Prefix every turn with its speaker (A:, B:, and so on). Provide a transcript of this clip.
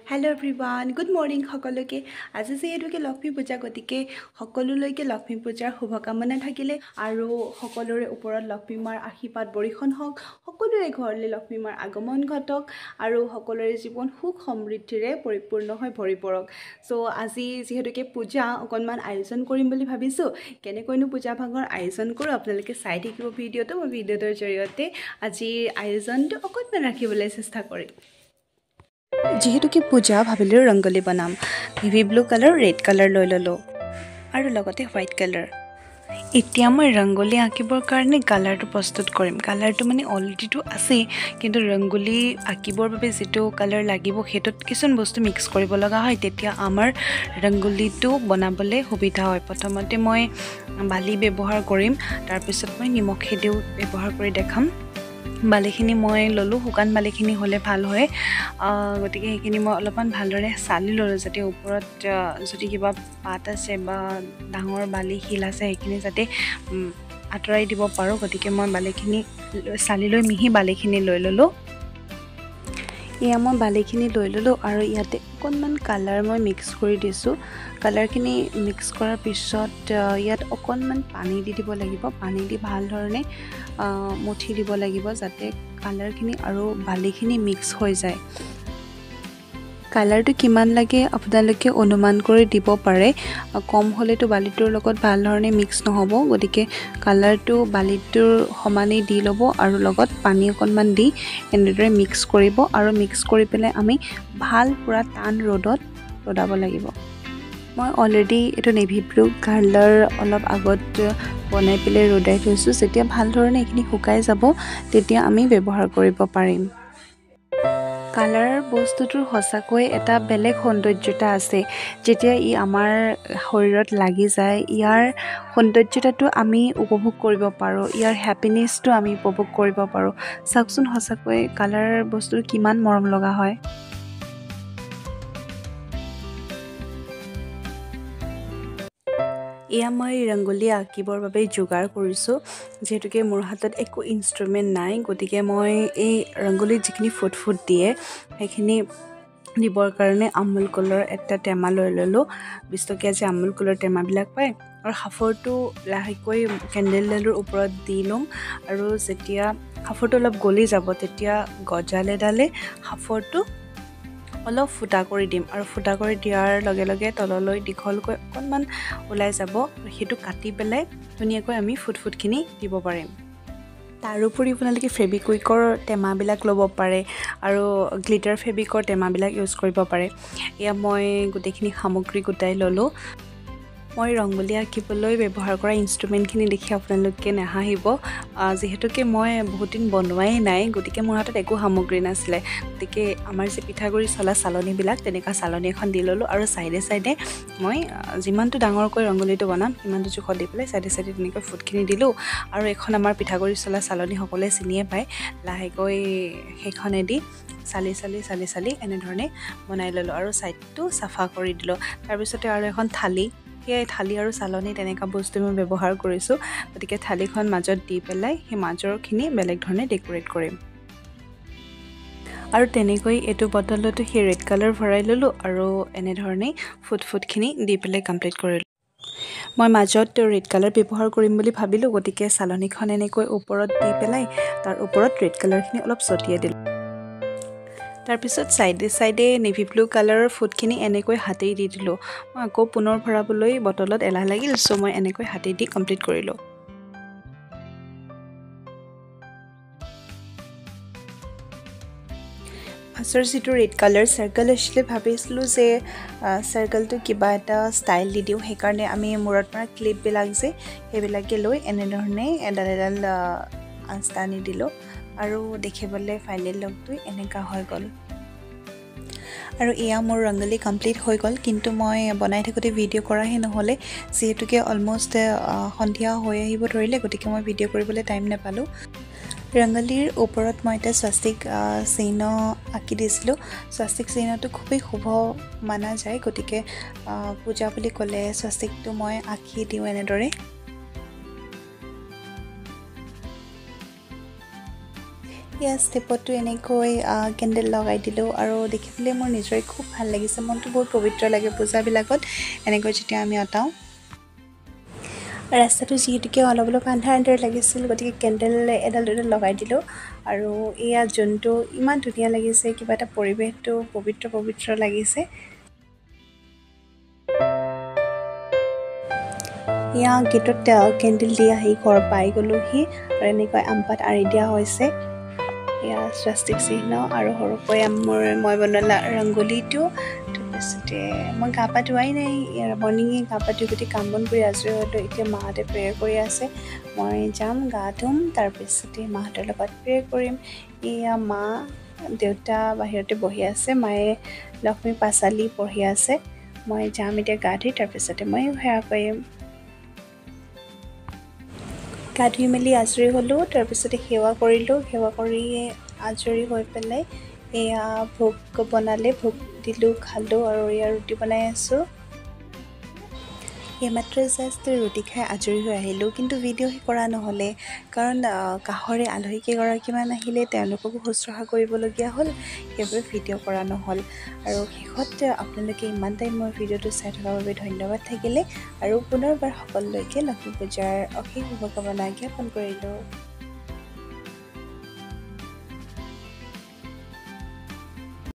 A: Hello everyone, good morning সকলোকে আজি যেহেতুকে লক্ষ্মী পূজা গতিকে সকলোলৈকে লক্ষ্মী পূজাৰ শুভকামনা থাকিলে আৰু সকলোৰে ওপৰত লক্ষ্মী মাৰ আশীৰ্বাদ বৰিখন হওক সকলোৰে ঘৰলৈ লক্ষ্মী মাৰ আগমন ঘটক আৰু সকলোৰে জীৱন সুখ সমৃদ্ধিৰে পৰিপূৰ্ণ হৈ ভৰি পৰক সো আজি যেহেতুকে পূজা অকনমান আয়োজন কৰিম বুলি ভাবিছো কেনেকৈনো পূজা ভাগৰ আয়োজন কৰো আপোনালোকে চাই থাকিব ভিডিঅটো মই ভিডিঅটোৰ জৰিয়তে আজি আয়োজনটো অকনমান ৰাখিবলৈ চেষ্টা কৰিম যেহেতুকে পূজা ভাবিলো ৰংগলী বনাম navy blue colour red colour লৈ ললো আৰু লগতে হোৱাইট কালাৰ এতিয়া মই ৰংগলী আঁকিবৰ কাৰণে কালাৰটো প্ৰস্তুত কৰিম কালাৰটো মানে অলৰেডিটো আছে কিন্তু ৰংগলী আঁকিবৰ বাবে যেটো কালাৰ লাগিব হেতত কিছুমান বস্তু মিক্স কৰিব লগা হয় তেতিয়া আমাৰ ৰংগলীটো বনাবলৈ সুবিধা হয় প্ৰথমতে মই বালি ব্যৱহাৰ কৰিম তাৰ পিছত মই নিমখেদিও ব্যৱহাৰ কৰি দেখাম বালিখিনি মই ললো হুকান বালিখিনি হলে ভাল হয় গতিকে সেইখিনি মই অলপমান ভালদৰে চালি ললো যাতে ওপৰত যদি কিবা পাত আছে বা ডাঙৰ বালি হিল আছে সেইখিনি যাতে আঁতৰাই দিব পাৰো গতিকে মই বালিখিনি চালি লৈ মিহি বালিখিনি লৈ ললো মই বালিখিনি লৈ ললো আৰু ইয়াতে অকনমান কালাৰ মই মিক্স কৰি দিছো কালাৰখিনি মিক্স কৰাৰ পিছত ইয়াত অকনমান পানী দি দিব লাগিব পানী দি ভাল ধৰণে মুঠি দিব লাগিব যাতে কালাৰখিনি আৰু বালিখিনি মিক্স হৈ যায় কালাৰটো কিমান লাগে আপোনালোকে অনুমান কৰি দিব পাৰে কম হলেতো বালিটোৰ লগত ভাল ধৰণে মিক্স নহব গতিকে কালাৰটো বালিটোৰ সমানে দি লব আৰু লগত পানী অকনমান দি এনেদৰে মিক্স কৰিব আৰু মিক্স কৰি পেলাই আমি ভাল পুৰা টান ৰ'দত ৰদাব লাগিব মই অলৰেডি এটো নেভি ব্লু কালাৰ অলপ আগত বনাই পেলাই ৰদাই থৈছো যেতিয়া ভাল ধৰণে এখিনি শুকাই যাব তেতিয়া আমি ব্যৱহাৰ কৰিব পাৰিম কালাৰ বস্তুটোৰ হসাকৈ এটা বেলেগ সৌন্দৰ্যতা আছে যেতিয়া ই আমাৰ শৰীৰত লাগি যায় ইয়াৰ সৌন্দৰ্যতাটো আমি উপভোগ কৰিব পাৰো ইয়াৰ হ্যাপিনেছটো আমি উপভোগ কৰিব পাৰো চাকচোন হসাকৈ কালাৰ বস্তুৰ কিমান মৰম লগা হয় এয়া মই ৰংগলী আঁকিবৰ বাবে যোগাৰ কৰিছো যেহেতুকে মোৰ হাতত একো ইনষ্ট্ৰুমেন্ট নাই গতিকে মই এই ৰংগলীত যিখিনি ফুট দিয়ে সেইখিনি দিবৰ কাৰণে আমুল কলৰ এটা টেমা লৈ ললো 20 টকীয়া যে আমুল কলৰ টেমাবিলাক পায় আৰু হাফৰটো লাহেকৈ কেন্ডেলডালৰ ওপৰত দি লম আৰু যেতিয়া হাফৰটো অলপ গলি যাব তেতিয়া গজালেডালে হাফৰটো অলপ ফুটা কৰি দিম আৰু ফুটা কৰি দিয়াৰ লগে লগে তললৈ দীঘলকৈ অকনমান ওলাই যাব হেতু কাটি পেলাই ধুনিয়াকৈ আমি ফুটখিনি দিব পাৰিম তাৰোপৰি আপোনালোকে ফেব্ৰিকুইকৰ টেমাবিলাক ল'ব পাৰে আৰু গ্লিটাৰ ফেব্ৰিকৰ টেমাবিলাক ইউজ কৰিব পাৰে এয়া মই গোটেইখিনি সামগ্ৰী গোটাই ললো মই ৰংগলী আঁকিবলৈ ব্যৱহাৰ কৰা ইনষ্ট্ৰুমেন্টখিনি দেখি আপোনালোকে নাহাহিব যেহেতুকে মই বহুত দিন বনোৱাই নাই গতিকে মোৰ হাতত একো সামগ্ৰী নাছিলে গতিকে আমাৰ যে পিঠাগুৰি চলা চালনীবিলাক তেনেকা চালনী এখন দি ললো আৰু সাইডে মই যিমানটো ডাঙৰকৈ ৰংগলীটো বনাম সিমানটো জোখ দি পেলাই সাইডে তেনেকৈ ফুটখিনি দিলো আৰু এখন আমাৰ পিঠাগুৰি চলা চালনী সকলে চিনিয়ে পায় লাহেকৈ হেখনেদি চালি এনে ধৰণে বনাই ললো আৰু সাইডটো সাফা কৰি দিলো তাৰ পিছতে আৰু এখন থালি থালি আৰু চালনী তেনেকা বস্তু মই ব্যৱহাৰ কৰিছো গতিকে থালিখন মাজত দি পেলাই হে মাজৰখিনি বেলেগ ধৰণে ডেকোৰেট কৰিম আৰু তেনেকৈ এটো বটলটো হে ৰেড কালাৰ ভৰাই ললো আৰু এনে ধৰণে ফুটখিনি দি পেলাই কমপ্লিট কৰিলো মই মাজত ৰেড কালাৰ ব্যৱহাৰ কৰিম বুলি ভাবিলো গতিকে চালনীখন এনেকৈ ওপৰত দি পেলাই তাৰ ওপৰত ৰেড কালাৰখিনি অলপ ছটিয়াই দিলো তাৰ পিছত সাইডে নেভি ব্লু কালাৰৰ ফুটখিনি এনেকৈ হাতেই দি দিলো মই আকৌ পুনৰ ভৰাবলৈ বটলত এলাহ লাগিল সো মই এনেকৈ হাতেই দি কমপ্লিট কৰিলো আসৰ যিটো ৰেড কালাৰ সাৰ্কেল আছিল ভাবিছিলো যে সাৰ্কেলটো কিবা এটা ষ্টাইল দি দিও হেকাৰণে আমি মূৰত পৰা ক্লিপ বিলাক যে হেবিলাকে লৈ এনে ধৰণে এডাল আস্তা আনি দিলো আৰু দেখিবলৈ ফাইনেল লুকটো এনেকা হৈ গল আৰু এয়া মোৰ ৰংগলী কমপ্লিট হৈ গল কিন্তু মই বনাই থাকোতে ভিডিও কৰাহে নহলে যেহেতুকে অলমোষ্ট সন্ধিয়া হৈ আহিব ধৰিলে গতিকে মই ভিডিও কৰিবলৈ টাইম নাপালো ৰংগলীৰ ওপৰত মই এটা স্বাস্তিক চিহ্ন আঁকি দিছিলো স্বাস্তিক চিহ্নটো খুবেই শুভ মানা যায় গতিকে পূজা বুলি ক'লে স্বাস্তিকটো মই আঁকি দিও এনেদৰে ইয়া ষ্টেপতো এনেকৈ কেণ্ডেল লগাই দিলোঁ আৰু দেখিবলৈ মোৰ নিজৰে খুব ভাল লাগিছে, মনটো বহুত পবিত্ৰ লাগে পূজাবিলাকত এনেকৈ যেতিয়া আমি অতাওঁ। ৰাস্তাটো যিহেতুকে অলপ অলপ আন্ধাৰ লাগিছিল, গতিকে কেণ্ডেল এডাল দুডাল লগাই দিলোঁ আৰু এয়া যোনটো ইমান ধুনীয়া লাগিছে, কিবা এটা পৰিৱেশটো পবিত্ৰ পবিত্ৰ লাগিছে। এয়া গেটত কেণ্ডেল দি আহি ঘৰ পাই গ'লোহি আৰু এনেকৈ আমপাত আঁৰি দিয়া হৈছে। এয়া স্বাস্তিক চিহ্ন আৰু সৰুকৈ মই বনোৱা ৰংগলীটো। তাৰপিছতে মই গা পা ধোৱাই নাই, মৰ্ণিঙে গা পা ধুই গোটেই কাম বন কৰি আজৰি হ'লোঁ। এতিয়া মাহঁতে প্ৰেয়াৰ কৰি আছে, মই যাম গা ধুম, তাৰপিছতে মাহঁতৰ লগত প্ৰেয়াৰ কৰিম। এয়া মা দেউতা বাহিৰতে বহি আছে, মায়ে লক্ষ্মী পাঁচালি পঢ়ি আছে। মই যাম এতিয়া গা ধুই, তাৰপিছতে মই সেৱা কৰিম। গা ধুই মেলি আজৰি হ'লোঁ, তাৰপিছতে সেৱা কৰিলোঁ। সেৱা কৰি আজৰি হৈ পেলাই এয়া ভোগ বনালে, ভোগ দিলোঁ, খালোঁ আৰু এয়া ৰুটি বনাই আছোঁ। এইমাত্ৰ জাষ্ট ৰুটি খাই আজৰি হৈ আহিলোঁ, কিন্তু ভিডিঅ' কৰা নহ'লে, কাৰণ কাষৰে আলহী কেইগৰাকীমান আহিলে, তেওঁলোককো শুশ্ৰূষা কৰিবলগীয়া হ'ল, সেইবাবে ভিডিঅ' কৰা নহ'ল। আৰু শেষত আপোনালোকে ইমান টাইম মোৰ ভিডিঅ'টো চাই থকাৰ বাবে ধন্যবাদ থাকিলে আৰু পুনৰবাৰ সকলোলৈকে লক্ষ্মী পূজাৰ অশেষ শুভকামনা জ্ঞাপন কৰিলোঁ।